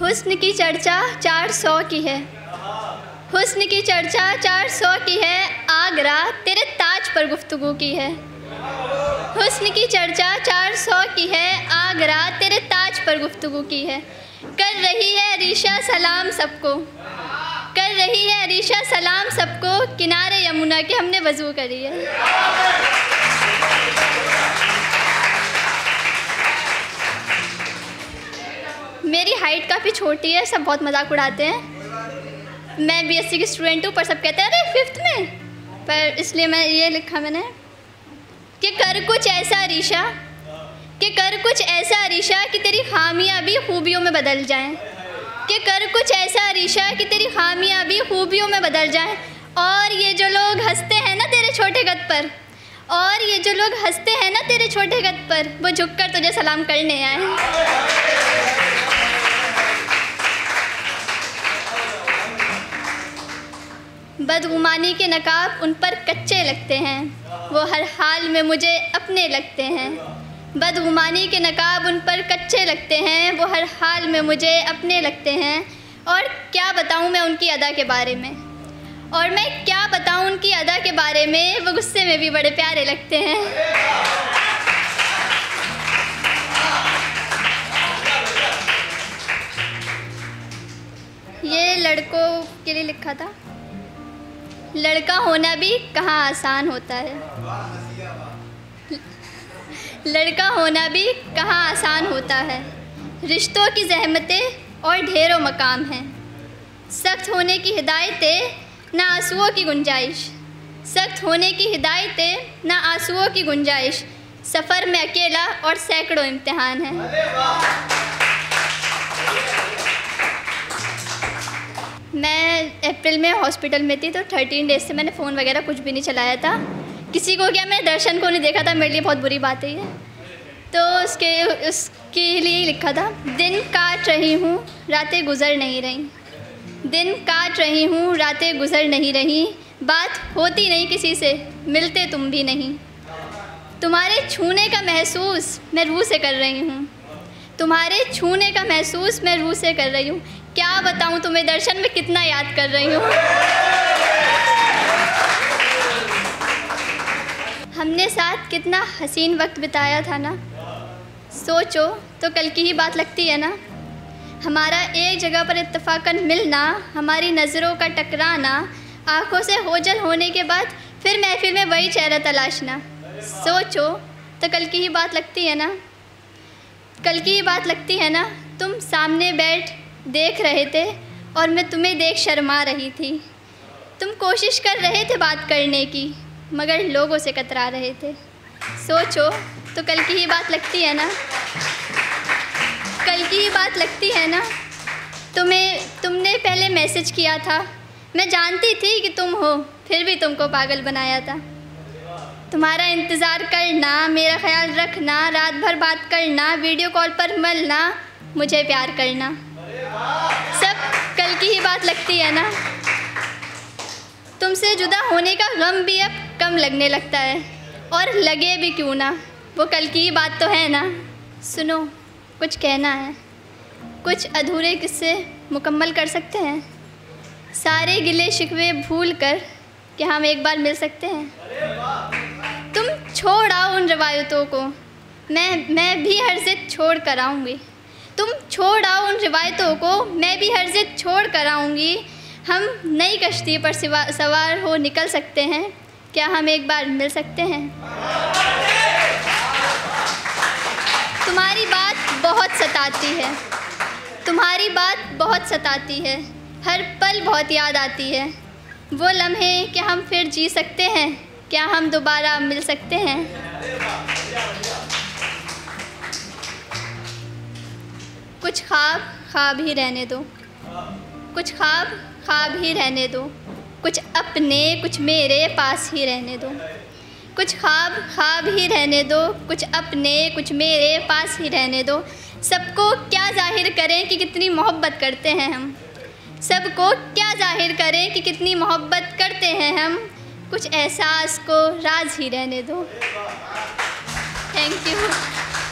हुस्न की चर्चा 400 की है, हुस्न की चर्चा 400 की है, आगरा तेरे ताज पर गुफ्तगू की है। हुस्न की चर्चा 400 की है, आगरा तेरे ताज पर गुफ्तगू की है। कर रही है अरीशा सलाम सबको, कर रही है अरीशा सलाम सबको, किनारे यमुना के हमने वज़ू करी है। मेरी हाइट काफ़ी छोटी है, सब बहुत मजाक उड़ाते हैं। मैं बीएससी की स्टूडेंट हूँ, पर सब कहते हैं अरे 5th में, पर इसलिए मैं ये लिखा मैंने कि कर कुछ ऐसा अरीशा, कि कर कुछ ऐसा अरीशा कि तेरी खामियां भी खूबियों में बदल जाएं, कि कर कुछ ऐसा अरीशा कि तेरी खामियां भी खूबियों में बदल जाएं। और ये जो लोग हंसते हैं ना तेरे छोटे कद पर, और ये जो लोग हंसते हैं ना तेरे छोटे कद पर, वो झुककर तुझे सलाम करने आए। बदगुमानी के नकाब उन पर कच्चे लगते हैं, वो हर हाल में मुझे अपने लगते हैं। बदगुमानी के नकाब उन पर कच्चे लगते हैं, वो हर हाल में मुझे अपने लगते हैं। और क्या बताऊं मैं उनकी अदा के बारे में, और मैं क्या बताऊं उनकी अदा के बारे में, वो गुस्से में भी बड़े प्यारे लगते हैं। ये लड़कों के लिए लिखा था। लड़का होना भी कहाँ आसान होता है, लड़का होना भी कहाँ आसान होता है। रिश्तों की ज़हमतें और ढेरों मकाम हैं, सख्त होने की हिदायतें ना आंसुओं की गुंजाइश, सख्त होने की हिदायतें ना आंसुओं की गुंजाइश। सफ़र में अकेला और सैकड़ों इम्तिहान हैं। मैं अप्रैल में हॉस्पिटल में थी, तो 13 डेज़ से मैंने फ़ोन वगैरह कुछ भी नहीं चलाया था। किसी को क्या, मैं दर्शन को नहीं देखा था, मेरे लिए बहुत बुरी बात है ये। तो उसके लिए लिखा था, दिन काट रही हूँ रातें गुज़र नहीं रही, दिन काट रही हूँ रातें गुज़र नहीं रही। बात होती नहीं किसी से, मिलते तुम भी नहीं। तुम्हारे छूने का महसूस मैं रूह से कर रही हूँ, तुम्हारे छूने का महसूस मैं रूह से कर रही हूँ। क्या बताऊँ तुम्हें दर्शन में कितना याद कर रही हूँ। हमने साथ कितना हसीन वक्त बिताया था ना, सोचो तो कल की ही बात लगती है ना। हमारा एक जगह पर इत्तेफाकन मिलना, हमारी नज़रों का टकराना, आँखों से होजल होने के बाद फिर महफिल में वही चेहरा तलाशना। सोचो तो कल की ही बात लगती है ना, कल की ही बात लगती है ना। तुम सामने बैठ देख रहे थे और मैं तुम्हें देख शर्मा रही थी। तुम कोशिश कर रहे थे बात करने की, मगर लोगों से कतरा रहे थे। सोचो तो कल की ही बात लगती है ना, कल की ही बात लगती है ना। तुमने पहले मैसेज किया था, मैं जानती थी कि तुम हो, फिर भी तुमको पागल बनाया था। तुम्हारा इंतज़ार करना, मेरा ख्याल रखना, रात भर बात करना, वीडियो कॉल पर मिलना, मुझे प्यार करना, सब कल की ही बात लगती है ना। तुमसे जुदा होने का गम भी अब कम लगने लगता है, और लगे भी क्यों ना, वो कल की ही बात तो है ना। सुनो कुछ कहना है, कुछ अधूरे किस्से मुकम्मल कर सकते हैं। सारे गिले शिकवे भूल कर क्या हम एक बार मिल सकते हैं। तुम छोड़ आओ उन रवायतों को, मैं भी हर ज़िद छोड़ कर आऊँगी। तुम छोड़ आओ उन रिवायतों को, मैं भी हर ज़िद छोड़ कर आऊँगी। हम नई कश्ती पर सवार हो निकल सकते हैं, क्या हम एक बार मिल सकते हैं। तुम्हारी बात बहुत सताती है, तुम्हारी बात बहुत सताती है, हर पल बहुत याद आती है। वो लम्हे क्या हम फिर जी सकते हैं, क्या हम दोबारा मिल सकते हैं। कुछ ख्वाब ख्वाब ही रहने दो, कुछ ख्वाब ख्वाब ही रहने दो, कुछ अपने कुछ मेरे पास ही रहने दो। कुछ ख्वाब ख्वाब ही रहने दो, कुछ अपने कुछ मेरे पास ही रहने दो। सबको क्या जाहिर करें कि कितनी मोहब्बत करते हैं हम, सबको क्या जाहिर करें कि कितनी मोहब्बत करते हैं हम। कुछ एहसास को राज ही रहने दो। Thank you.